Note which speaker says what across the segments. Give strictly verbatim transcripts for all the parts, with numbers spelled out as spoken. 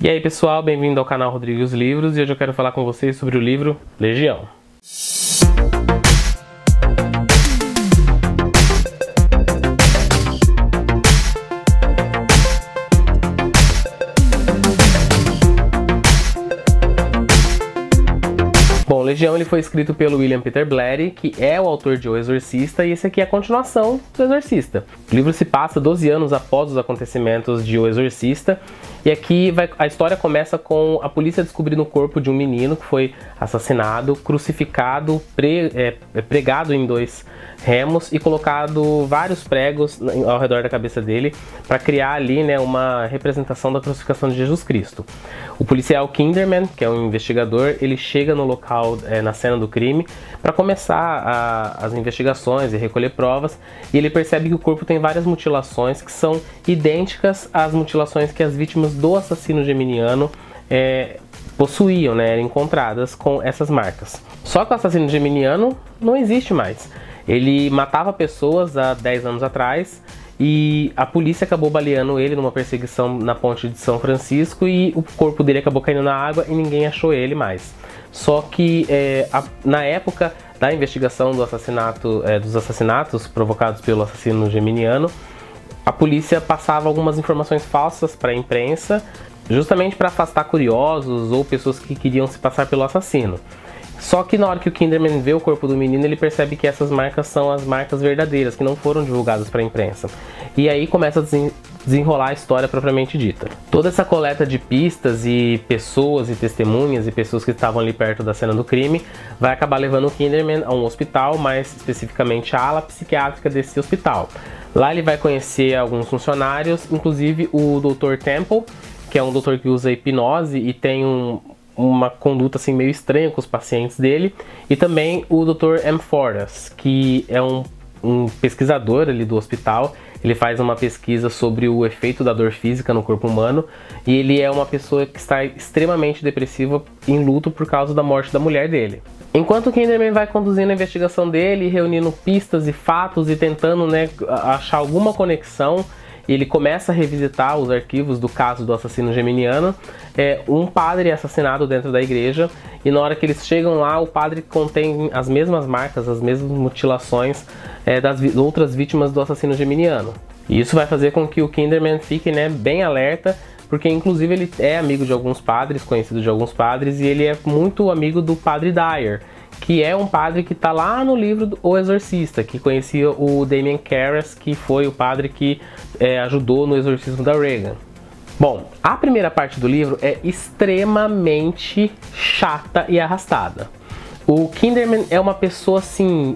Speaker 1: E aí pessoal, bem-vindo ao canal Rodrigo e os Livros, e hoje eu quero falar com vocês sobre o livro Legião. Bom, Legião ele foi escrito pelo William Peter Blatty, que é o autor de O Exorcista, e esse aqui é a continuação do Exorcista. O livro se passa doze anos após os acontecimentos de O Exorcista, e aqui vai, a história começa com a polícia descobrindo o corpo de um menino que foi assassinado, crucificado, pre, é, pregado em dois remos e colocado vários pregos ao redor da cabeça dele para criar ali, né, uma representação da crucificação de Jesus Cristo. O policial Kinderman, que é um investigador, ele chega no local, é, na cena do crime, para começar a, as investigações e recolher provas, e ele percebe que o corpo tem várias mutilações que são idênticas às mutilações que as vítimas do assassino geminiano é, possuíam, né, eram encontradas com essas marcas. Só que o assassino geminiano não existe mais. Ele matava pessoas há dez anos atrás e a polícia acabou baleando ele numa perseguição na ponte de São Francisco, e o corpo dele acabou caindo na água e ninguém achou ele mais. Só que é, a, na época da investigação do assassinato, é, dos assassinatos provocados pelo assassino geminiano, a polícia passava algumas informações falsas para a imprensa, justamente para afastar curiosos ou pessoas que queriam se passar pelo assassino. Só que na hora que o Kinderman vê o corpo do menino, ele percebe que essas marcas são as marcas verdadeiras, que não foram divulgadas para a imprensa. E aí começa a desenrolar a história propriamente dita. Toda essa coleta de pistas e pessoas e testemunhas e pessoas que estavam ali perto da cena do crime vai acabar levando o Kinderman a um hospital, mais especificamente a ala psiquiátrica desse hospital. Lá ele vai conhecer alguns funcionários, inclusive o doutor Temple, que é um doutor que usa hipnose e tem um, uma conduta assim meio estranha com os pacientes dele, e também o doutor Amfortas, que é um, um pesquisador ali do hospital. Ele faz uma pesquisa sobre o efeito da dor física no corpo humano, e ele é uma pessoa que está extremamente depressiva, em luto por causa da morte da mulher dele. Enquanto o Kinderman vai conduzindo a investigação dele, reunindo pistas e fatos e tentando, né, achar alguma conexão, ele começa a revisitar os arquivos do caso do assassino geminiano. É, um padre é assassinado dentro da igreja, e na hora que eles chegam lá, o padre contém as mesmas marcas, as mesmas mutilações é, das vi outras vítimas do assassino geminiano. E isso vai fazer com que o Kinderman fique, né, bem alerta, porque inclusive ele é amigo de alguns padres, conhecido de alguns padres, e ele é muito amigo do padre Dyer, que é um padre que está lá no livro O Exorcista, que conhecia o Damien Karras, que foi o padre que é, ajudou no exorcismo da Regan. Bom, a primeira parte do livro é extremamente chata e arrastada. O Kinderman é uma pessoa assim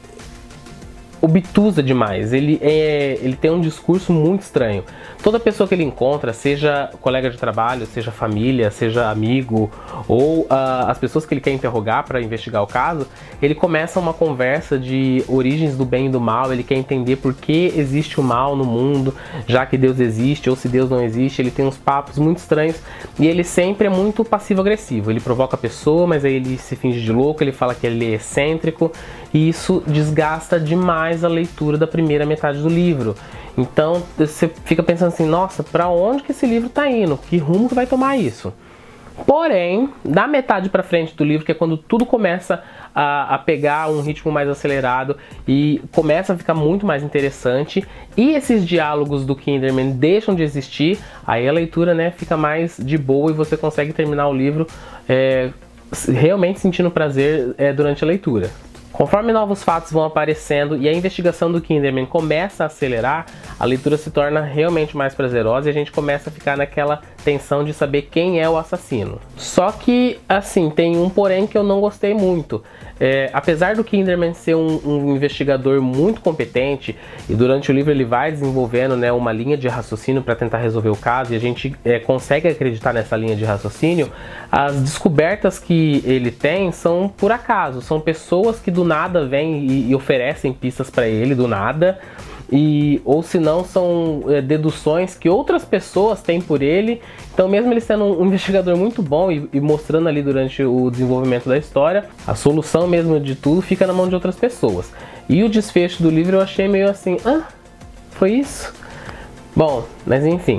Speaker 1: obtusa demais, ele, é, ele tem um discurso muito estranho. Toda pessoa que ele encontra, seja colega de trabalho, seja família, seja amigo, ou uh, as pessoas que ele quer interrogar para investigar o caso, ele começa uma conversa de origens do bem e do mal. Ele quer entender por que existe o mal no mundo, já que Deus existe, ou se Deus não existe. Ele tem uns papos muito estranhos, e ele sempre é muito passivo-agressivo. Ele provoca a pessoa, mas aí ele se finge de louco, ele fala que ele é excêntrico, e isso desgasta demais a leitura da primeira metade do livro. Então você fica pensando assim, nossa, para onde que esse livro tá indo? Que rumo que vai tomar isso? Porém, da metade para frente do livro, que é quando tudo começa a, a pegar um ritmo mais acelerado e começa a ficar muito mais interessante, e esses diálogos do Kinderman deixam de existir, aí a leitura, né, fica mais de boa e você consegue terminar o livro é, realmente sentindo prazer é, durante a leitura. Conforme novos fatos vão aparecendo e a investigação do Kinderman começa a acelerar, a leitura se torna realmente mais prazerosa e a gente começa a ficar naquela tensão de saber quem é o assassino. Só que, assim, tem um porém que eu não gostei muito. É, apesar do Kinderman ser um, um investigador muito competente, e durante o livro ele vai desenvolvendo, né, uma linha de raciocínio para tentar resolver o caso, e a gente é, consegue acreditar nessa linha de raciocínio, as descobertas que ele tem são por acaso, são pessoas que do nada vêm e, e oferecem pistas para ele do nada, e, ou se não são é, deduções que outras pessoas têm por ele. Então, mesmo ele sendo um investigador muito bom e, e mostrando ali durante o desenvolvimento da história, a solução mesmo de tudo fica na mão de outras pessoas. E o desfecho do livro eu achei meio assim, ah, foi isso? Bom, mas enfim.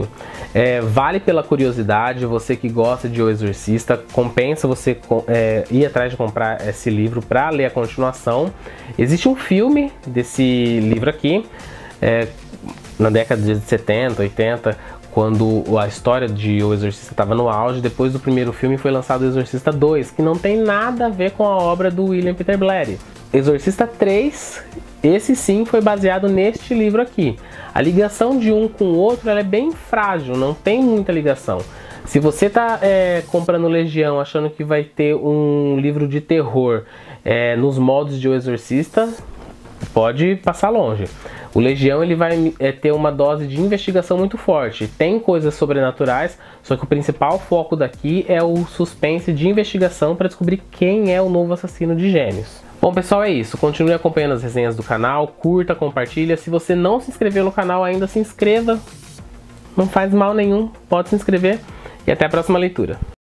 Speaker 1: É, vale pela curiosidade, você que gosta de O Exorcista, compensa você é, ir atrás de comprar esse livro para ler a continuação. Existe um filme desse livro aqui, é, na década de setenta, oitenta, quando a história de O Exorcista estava no auge. Depois do primeiro filme foi lançado O Exorcista dois, que não tem nada a ver com a obra do William Peter Blatty. Exorcista três, esse sim foi baseado neste livro aqui. A ligação de um com o outro ela é bem frágil, não tem muita ligação. Se você está é, comprando Legião achando que vai ter um livro de terror é, nos moldes de O Exorcista, pode passar longe. O Legião ele vai é, ter uma dose de investigação muito forte. Tem coisas sobrenaturais, só que o principal foco daqui é o suspense de investigação para descobrir quem é o novo assassino de Gêmeos. Bom, pessoal, é isso. Continue acompanhando as resenhas do canal, curta, compartilha. Se você não se inscreveu no canal ainda, se inscreva. Não faz mal nenhum, pode se inscrever. E até a próxima leitura.